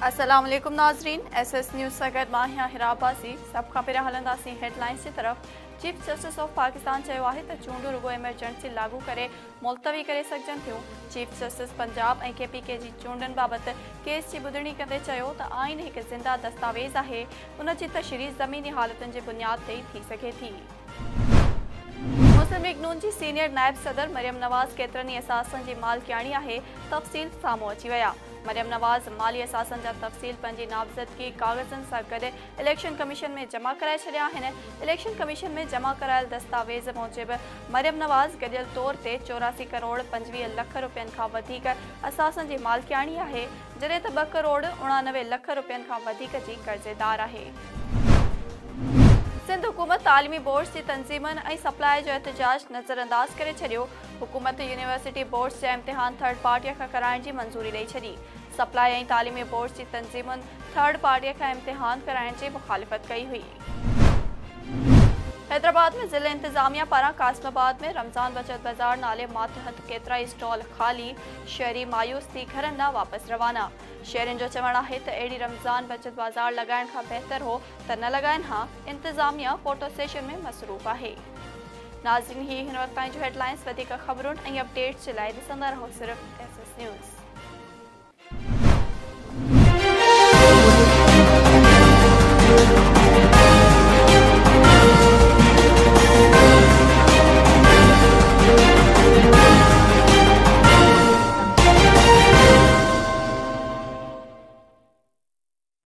अस्सलाम वालेकुम नाज़रीन, SS न्यूज़ सगत माहिया हिराबासी सब खां पहिरियां हलंदासीं हेडलाइंस की तरफ। चीफ जस्टिस ऑफ पाकिस्तान चयो आहे त चूंडूं रुगो एमरजेंसी लागू करे मुलतवी करे सघजनि थियूं। चीफ जस्टिस पंजाब ऐं KPK जी चूंडनि बाबति केस जी ॿुधणी कंदे चयो त आइन हिकु ज़िंदा दस्तावेज़ आहे, उन जी तशरीह ज़मीनी हालतुनि जे बुनियाद ते थी सघे थी। मुस्लिम लीग नून जी सीनियर नायब सदर मरियम नवाज़ केतिरनि ई असासनि जी मालिकियाणी आहे, तफ़सील साम्हूं अची विया। मरियम नवाज़ माली असासनि जा तफ़सील पंहिंजी नामज़दगी कागज़नि सां गॾु इलेक्शन कमीशन में जमा कराए छॾिया आहिनि। इलेक्शन कमीशन में जमा करायल दस्तावेज़ मूजिबि मरियम नवाज़ गॾियल तौर ते 84 करोड़ 25 लख रुपयनि खां वधीक असासनि जी मालिकियाणी आहे, जॾहिं त 2 करोड़ 89 लख रुपयनि खां वधीक जी कर्ज़ेदार आहे। सिंध हुकूमत तालीमी बोर्ड्स जी तंज़ीमनि ऐं सप्लाई जो एहतजाज नज़रअंदाज करे छॾियो। हुकूमत यूनिवर्सिटी बोर्ड्स जा इम्तिहान थर्ड पार्टीअ खां कराइण जी मंज़ूरी ॾेई छॾी। सप्लाई ऐं तालीमी बोर्ड्स जी तंज़ीमुनि थर्ड पार्टीअ खां इम्तिहान कराइण जी मुखालिफ़त कई हुई। हैदराबाद में ज़िले इंतज़ामिया पारां कासिमाबाद में रमज़ान बचत बाज़ार नाले मातहत केतिरा ई स्टॉल ख़ाली, शहरी मायूस थी घरनि ॾांहुं वापसि रवाना। शहरियुनि जो चवणु आहे त अहिड़ी रमज़ान बचत बाज़ार लॻाइण खां बहितर हो त न लॻाइनि हा। इंतज़ामिया फोटो सेशन में मसरूफ़ आहे। नाज़रीन, ही हिन वक़्त ताईं जो हेडलाइंस। वधीक ख़बरुनि ऐं अपडेट्स जे लाइ ॾिसंदा रहो सिर्फ़ SS न्यूज़।